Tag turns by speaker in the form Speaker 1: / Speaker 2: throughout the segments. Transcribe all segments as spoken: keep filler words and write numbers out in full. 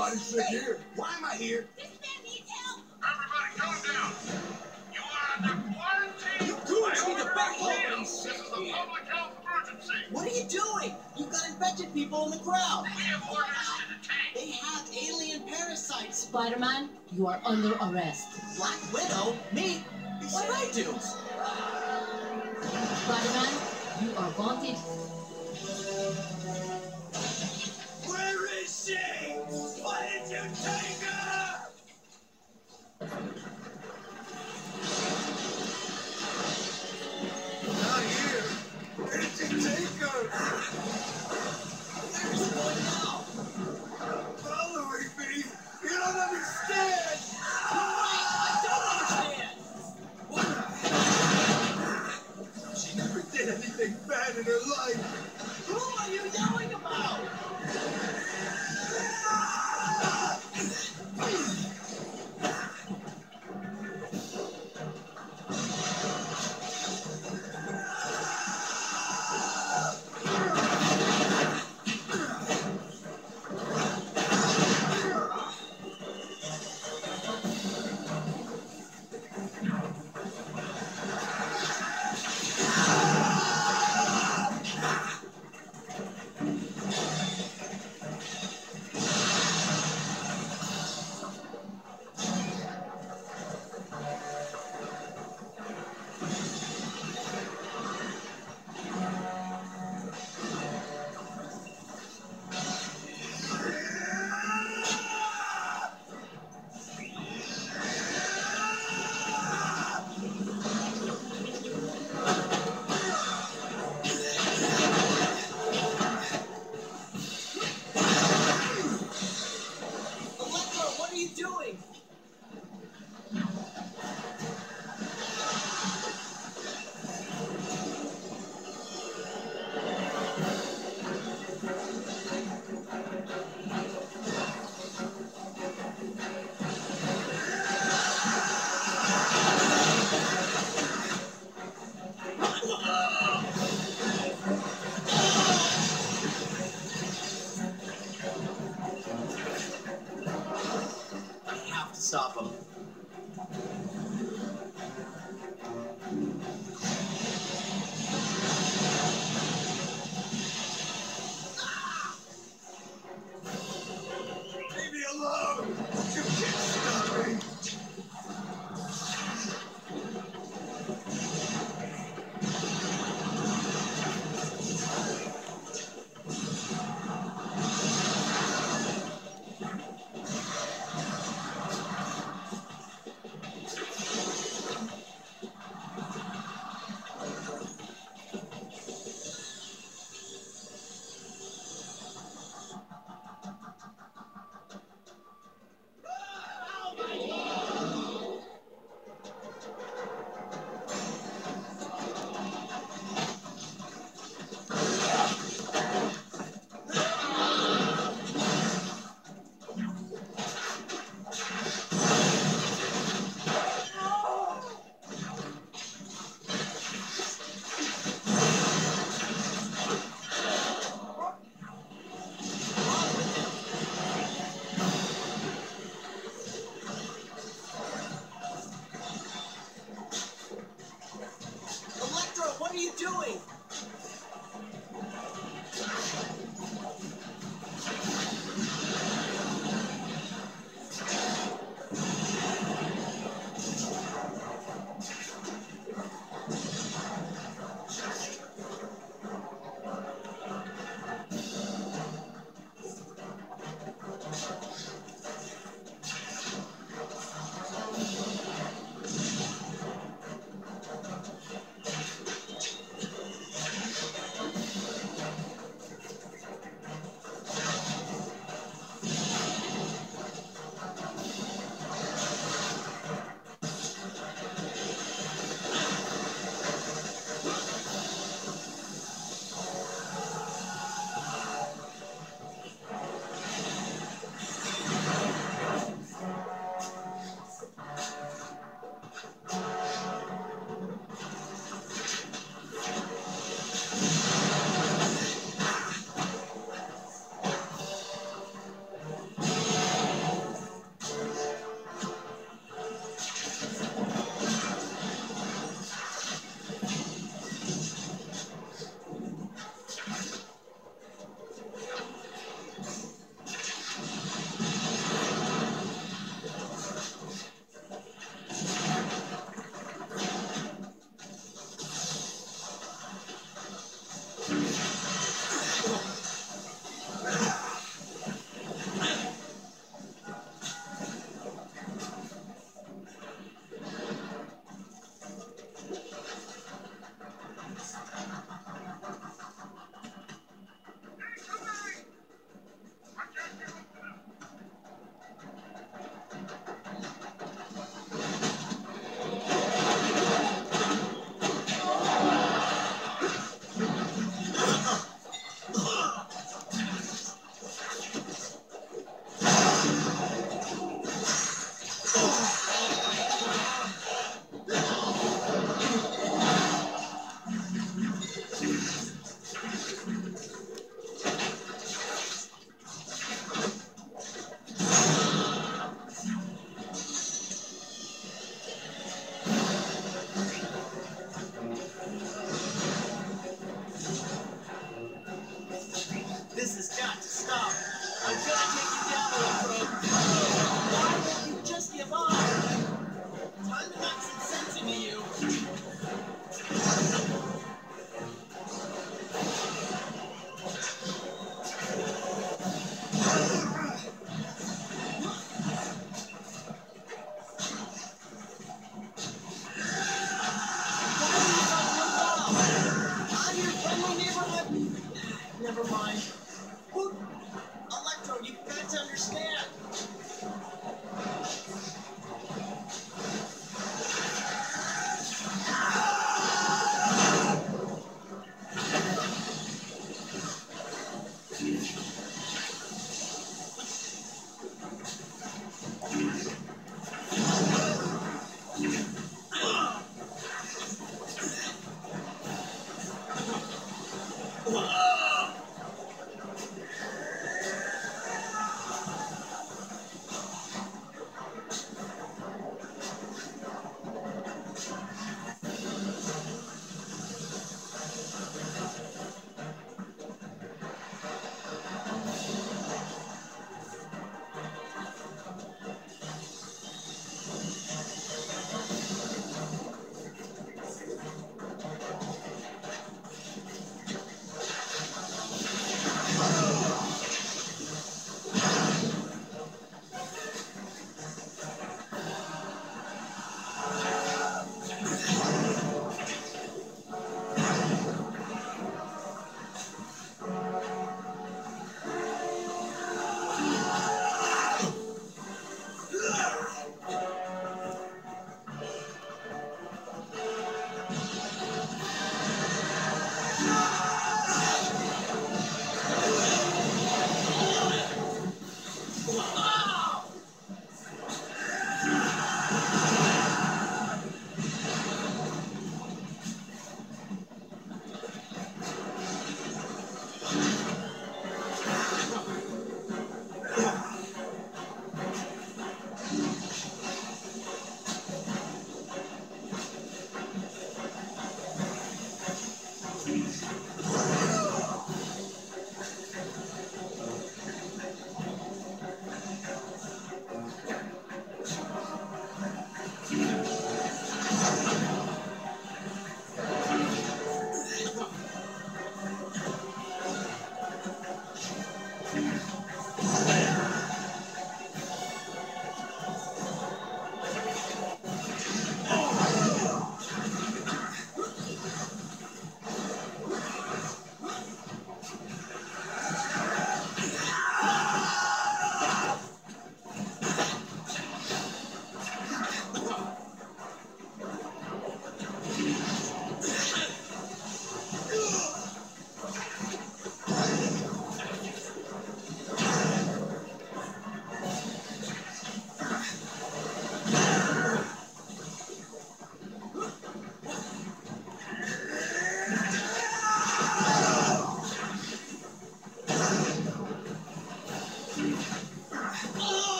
Speaker 1: Nobody sit
Speaker 2: Hey,
Speaker 1: here.
Speaker 2: why am I here?
Speaker 3: This man needs help.
Speaker 4: Everybody calm down. You are under quarantine.
Speaker 2: You goons
Speaker 4: by
Speaker 2: need to
Speaker 4: order
Speaker 2: back
Speaker 4: of
Speaker 2: off.
Speaker 4: Shield. This is a public health emergency.
Speaker 2: What are you doing? You've got infected people in the crowd.
Speaker 4: We have orders to detain.
Speaker 2: They have alien parasites.
Speaker 3: Spider-Man, you are under arrest.
Speaker 2: Black Widow? Me? What did I do?
Speaker 3: Spider-Man, you are wanted.
Speaker 2: Where is she? Why did you take her?
Speaker 1: Not here. Where did you take her?
Speaker 2: Where is she going now?
Speaker 1: Following me. You don't understand.
Speaker 2: I don't understand.
Speaker 1: She never did anything bad in her life.
Speaker 2: Who are you yelling about? Electro, what are you doing? I have to stop him.
Speaker 1: Leave me alone. You can't stop me.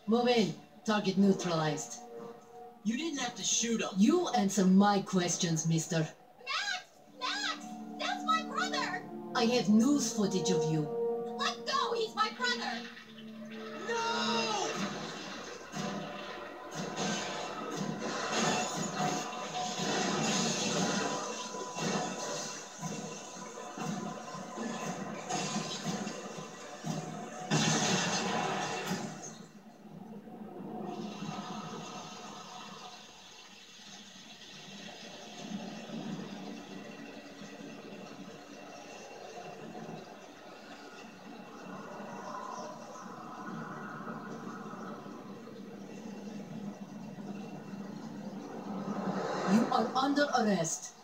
Speaker 3: Move in. Target neutralized.
Speaker 2: You didn't have to shoot him.
Speaker 3: You answer my questions, mister.
Speaker 5: Max! Max! That's my brother!
Speaker 3: I have news footage of you.
Speaker 5: Let go! He's my brother!
Speaker 2: No!
Speaker 3: You are under arrest.